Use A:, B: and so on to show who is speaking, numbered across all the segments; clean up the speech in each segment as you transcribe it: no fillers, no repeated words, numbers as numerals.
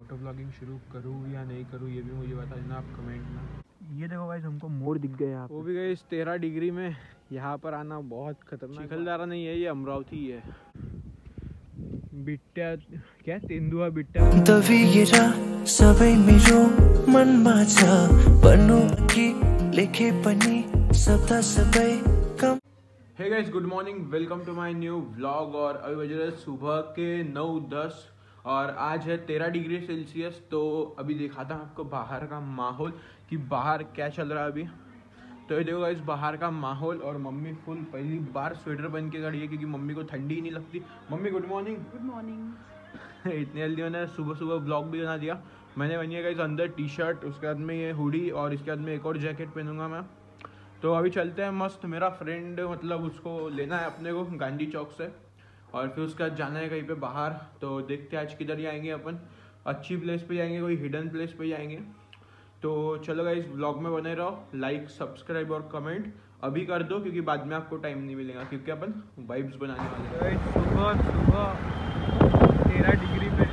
A: Photo blogging शुरू करूँ या नहीं करूँ ये भी मुझे बता देना आप कमेंट में। ये देखो गाइस हमको मोर दिख गए यहाँ, वो भी गाइस 13 डिग्री में। यहाँ पर आना बहुत खतरनाक। चिखलदरा नहीं है, ये अमरावती है। बिट्ट्या क्या तेंदुआ बिट्ट्या
B: दबिएर सबै मेरो मनमा छ भन्नु कि लेखे पनि शब्द सबै कम।
A: Hey guys, good morning, welcome to my new vlog. और अभी बज रहे सुबह के 9:10 और आज है 13 डिग्री सेल्सियस। तो अभी दिखाता हूँ आपको बाहर का माहौल कि बाहर क्या चल रहा है अभी। तो ये देखो गाइस बाहर का माहौल। और मम्मी फुल पहली बार स्वेटर पहन के खड़ी है क्योंकि मम्मी को ठंडी ही नहीं लगती। Mummy good morning.
C: Good morning.
A: इतनी जल्दी मैंने सुबह सुबह ब्लॉग भी बना दिया। मैंने बनी है गाइस अंदर टी शर्ट, उसके बाद में ये हुडी और इसके बाद में एक और जैकेट पहनूंगा मैं। तो अभी चलते हैं मस्त। मेरा फ्रेंड मतलब उसको लेना है अपने को गांधी चौक से और फिर उसके बाद जाना है कहीं पे बाहर। तो देखते हैं आज किधर जाएंगे अपन। अच्छी प्लेस पे जाएंगे, कोई हिडन प्लेस पे जाएंगे। तो चलो गाइस ब्लॉग में बने रहो। लाइक सब्सक्राइब और कमेंट अभी कर दो क्योंकि बाद में आपको टाइम नहीं मिलेगा क्योंकि अपन वाइब्स बनाने वाले हैं। सुबह सुबह 13 डिग्री पे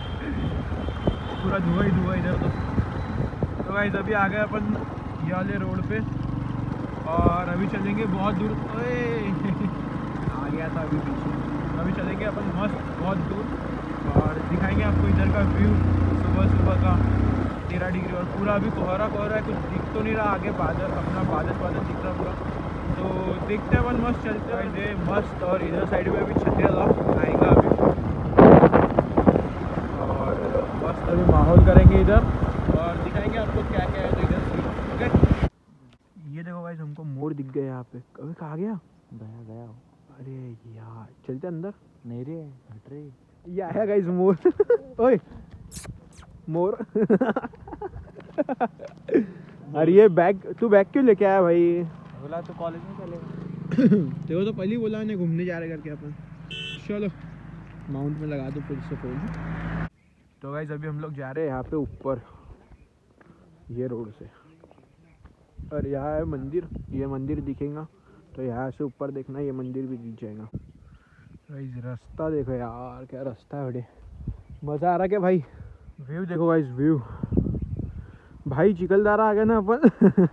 A: पूरा धुआं ही धुआं इधर। तो गाइस अभी आ गए अपन ये वाले रोड पे और अभी चलेंगे बहुत दूर। आ गया था अभी पीछे। अभी चलेंगे अपन मस्त बहुत दूर और दिखाएंगे आपको इधर का व्यू सुबह सुबह का। 13 डिग्री और पूरा अभी कोहरा कोहरा है, कुछ दिख तो नहीं रहा आगे। बादल अपना बादल दिख रहा पूरा। तो देखते हैं अपन मस्त चलते हैं मस्त। और इधर साइड में अभी छतरिया आएगा अभी और मस्त अभी माहौल करेंगे इधर और दिखाएंगे आपको क्या क्या है तो इधर। ओके, ये देखो गाइस हमको मोर दिख गए यहाँ पे। अभी कहाँ गया? गया। अरे यार चलते अंदर। नहीं रे हट रे। ये आया गाइस मोर। ओए मोर। अरे ये बैग तू बैग क्यों लेके आया भाई? बोला तो कॉलेज में चलेगा। देखो तो पहले बोला मैंने घूमने जा रहे करके अपन। चलो माउंट में लगा दो फिर से फोन। तो गाइस अभी हम लोग जा रहे हैं यहाँ पे ऊपर ये रोड से। और यहाँ है मंदिर, ये मंदिर दिखेगा तो यहाँ से ऊपर देखना ये मंदिर भी दिख जाएगा। गाइस रास्ता देखो यार, क्या रास्ता है बड़े। मज़ा आ रहा क्या भाई? व्यू देखो गाइस व्यू। भाई चिखलदरा आ गया ना अपन।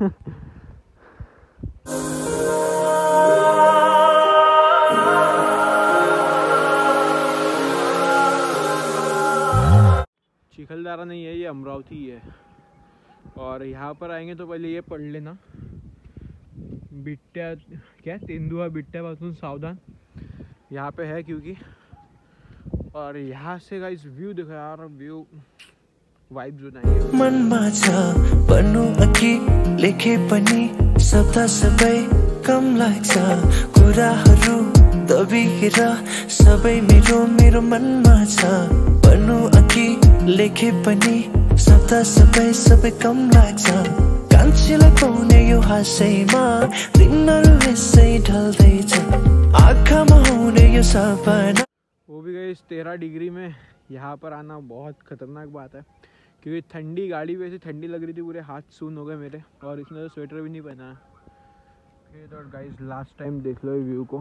A: चिखलदरा नहीं है, ये अमरावती है। और यहाँ पर आएंगे तो पहले ये पढ़ लेना, बिट्ट्या क्या तेंदुआ बिट्ट्यापासून सावधान यहाँ पे है क्योंकि। और यहाँ से गाइस व्यू देखो यार, व्यू वाइब्स बनाएंगे।
B: मनमा छ भन्नु अघि लेखे पनि शब्द सबै कम लाग्छ कुराहरू दबिएर सबै मेरो मनमा छ भन्नु अघि लेखे पनि शब्द सबै कम लाग्छ। कान्छीलाई पाउने यो हाँसैमा दिनहरू यसै ढल्दैछ आँखामा हुने यो सपना।
A: वो भी गए 13 डिग्री में। यहाँ पर आना बहुत खतरनाक बात है क्योंकि ठंडी गाड़ी वैसे ठंडी लग रही थी, पूरे हाथ सून हो गए मेरे। और इसने तो स्वेटर भी नहीं पहना है। तो गाइस लास्ट टाइम देख लो व्यू को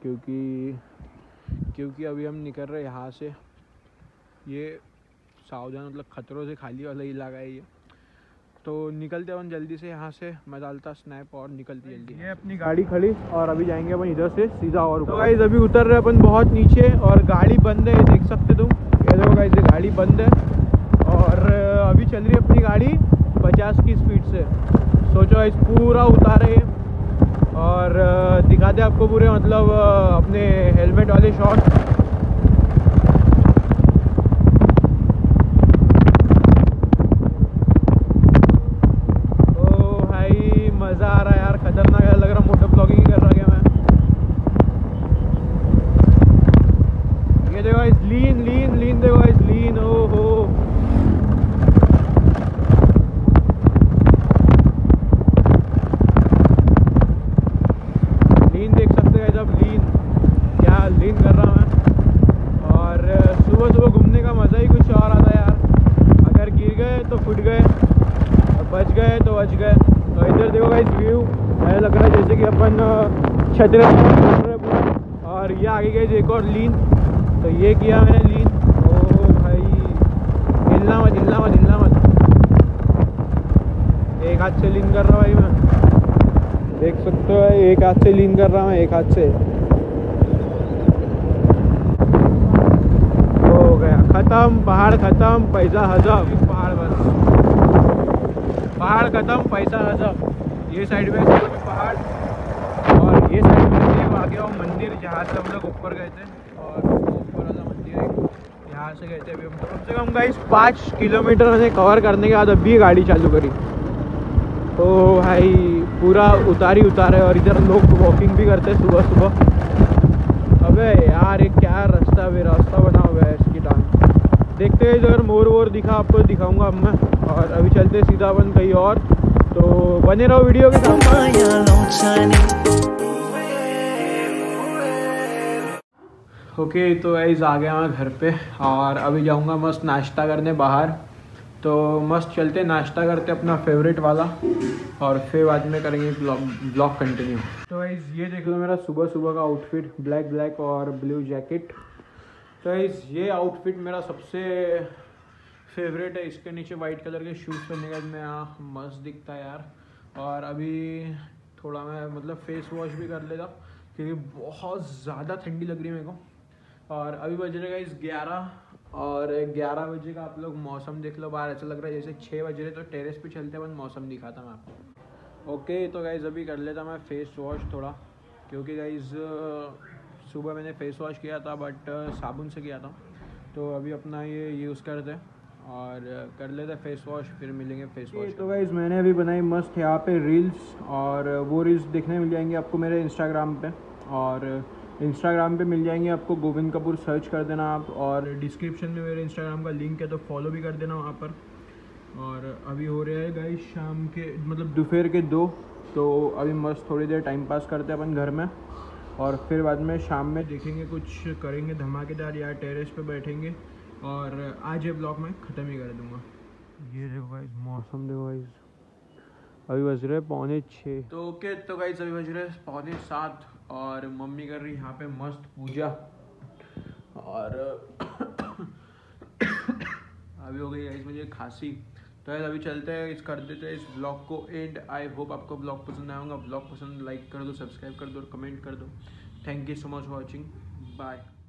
A: क्योंकि अभी हम निकल रहे यहाँ से। ये सावधान मतलब खतरों से खाली वाला इलाका है ये। तो निकलते अपन जल्दी से यहाँ से। मैं डालता स्नैप और निकलती जल्दी। ये अपनी गाड़ी खड़ी और अभी जाएंगे अपन इधर से सीधा। और तो गाइस अभी उतर रहे अपन बहुत नीचे और गाड़ी बंद है, देख सकते तुम। ये देखो गाइस ये गाड़ी बंद है और अभी चल रही है अपनी गाड़ी 50 की स्पीड से। सोचो गाइस पूरा उतारे और दिखाते आपको पूरे मतलब अपने हेलमेट वाले शॉट। मज़ा आ रहा है यार, खतरनाक लग रहा। मोटर ब्लॉगिंग ही कर रहा क्या मैं। ये देखो इस लीन देखो इस लीन। ओ हो लीन देख सकते हैं जब लीन क्या लीन कर रहा मैं। और सुबह सुबह घूमने का मज़ा ही कुछ और आता यार। अगर गिर गए तो फुट गए और बच गए तो बच गए। तो इधर देखो गाइस व्यू ऐसा लग रहा है जैसे कि अपन छतरे। और ये आगे गए एक और लीन। तो ये किया मैंने लीन। ओ भाई हिलना हाथ से लीन कर रहा हूँ भाई मैं, देख सकते हो एक हाथ से लीन कर रहा हूँ, एक हाथ से। हो गया ख़त्म, पहाड़ ख़त्म, पैसा हजम। पहाड़ बस, पहाड़ ख़त्म, पैसा हजम। ये साइड में पहाड़ और ये साइड में आ गया वो मंदिर जहाँ से हम लोग ऊपर गए थे, और ऊपर वाला मंदिर है यहाँ से गए थे। अभी हम कम से कम गाइस 5 किलोमीटर मैंने कवर करने के बाद अभी गाड़ी चालू करी। तो भाई पूरा उतार ही उतार है, और इधर लोग वॉकिंग भी करते हैं सुबह सुबह। अबे यार ये क्या रास्ता बना हुआ है इसकी टांग। देखते हैं इधर मोर वोर दिखा आपको दिखाऊंगा अब मैं, और अभी चलते सीधा अपन कहीं और। तो बने रहो वीडियो के साथ। ओके तो गाइस आ गया मैं घर पे, और अभी जाऊंगा मस्त नाश्ता करने बाहर। तो मस्त चलते नाश्ता करते अपना फेवरेट वाला, और फिर बाद में करेंगे ब्लॉग कंटिन्यू। तो गाइस ये देख लो मेरा सुबह सुबह का आउटफिट, ब्लैक और ब्लू जैकेट। तो गाइस ये आउटफिट मेरा सबसे फेवरेट है। इसके नीचे वाइट कलर के शूज़ पहनने के बाद मैं मस्त दिखता है यार। और अभी थोड़ा मैं मतलब फेस वॉश भी कर लेता, क्योंकि बहुत ज़्यादा ठंडी लग रही है मेरे को। और अभी बज रहे गाइस 11, और 11 बजे का आप लोग मौसम देख लो बाहर, ऐसा लग रहा है जैसे 6 बज रहे। तो टेरेस पे चलते हैं, मौसम दिखाता मैं आपको। ओके तो गाइस अभी कर लेता मैं फेस वॉश थोड़ा, क्योंकि गाइस सुबह मैंने फेस वॉश किया था बट साबुन से किया था। तो अभी अपना ये यूज़ करते हैं और कर लेते फेस वॉश, फिर मिलेंगे फेस वॉश। तो गाइस मैंने अभी बनाई मस्त यहाँ पे रील्स, और वो रील्स देखने मिल जाएंगे आपको मेरे इंस्टाग्राम पे, और इंस्टाग्राम पे मिल जाएंगे आपको गोविंद कपूर, सर्च कर देना आप, और डिस्क्रिप्शन में मेरे इंस्टाग्राम का लिंक है, तो फॉलो भी कर देना वहाँ पर। और अभी हो रहे हैं गाइस शाम के मतलब दोपहर के 2, तो अभी मस्त थोड़ी देर टाइम पास करते हैं अपन घर में, और फिर बाद में शाम में देखेंगे कुछ करेंगे धमाकेदार, या टेरेस पे बैठेंगे। और आज ये ब्लॉग मैं ख़त्म ही कर दूँगा। ये देखो गाइस मौसम देखो गाइस, अभी बज रहे 5:45। तो ओके तो गाइस अभी बज रहे 6:45, और मम्मी कर रही यहाँ पे मस्त पूजा, और अभी हो गई गाइस मुझे खांसी। तो यार अभी चलते हैं, कर देते हैं इस ब्लॉग को एंड। आई होप आपको ब्लॉग पसंद आएगा। ब्लॉग पसंद लाइक कर दो, सब्सक्राइब कर दो और कमेंट कर दो। Thank you so much for watching, bye.